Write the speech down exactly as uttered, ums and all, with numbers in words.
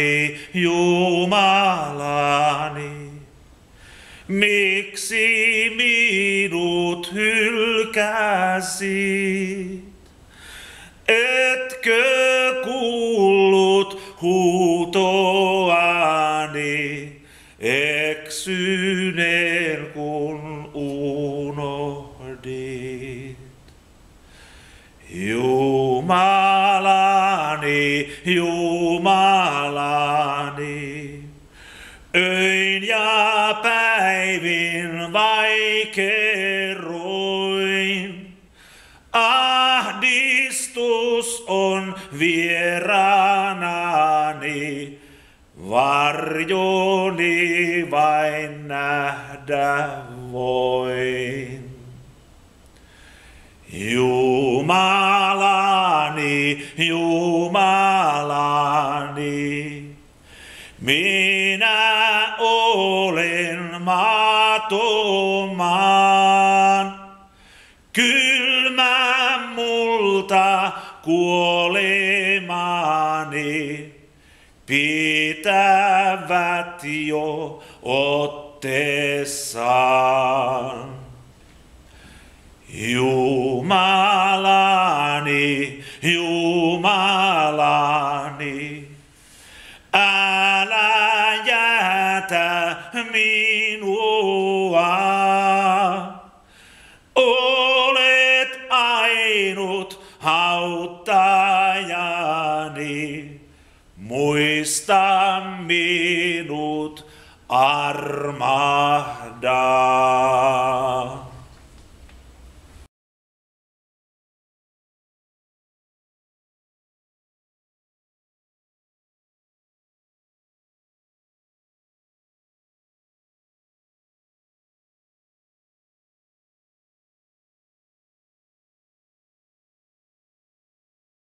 Jumalani, Jumalani, miksi minut hylkäsit? Etkö kuullut huutoani, eksyneen kun unohdit? Jumalani, Jumalani, öin ja päivin vai kerroin, ahdistus on vieraanani, varjoni vain nähdä voin. Jumalani, Jumalani, minä olen maatomaan, kylmä multa kuolemani, pitävät jo otteessaan. Jumalani, Jumalani, älä jätä minua. Olet ainut auttajani, muista minut armahda.